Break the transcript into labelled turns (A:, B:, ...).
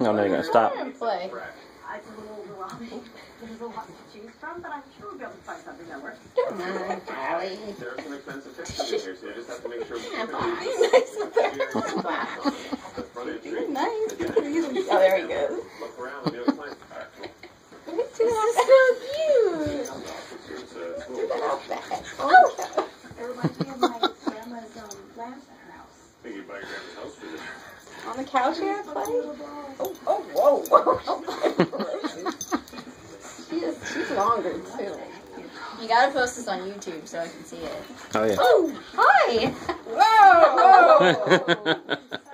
A: No, no, you're gonna stop.
B: Play.
C: It's a little overwhelming. There's a lot to choose from, but I'm sure we'll be able to find something that works.
B: Come on, Callie.
D: There are some expensive fixtures in here, so you just have to make sure.
B: Yeah, nice with her. Nice. Oh, there he goes.
D: Look around and you'll find.
B: This is so cute. Look at that back. Oh.
C: It reminds me of my grandma's lamps at her house.
D: I think you buy your grandma's house for this.
B: On the couch here, buddy? Oh, whoa. She's longer, too. You gotta post this on YouTube so I can see it.
A: Oh, yeah.
B: Oh, hi! Whoa!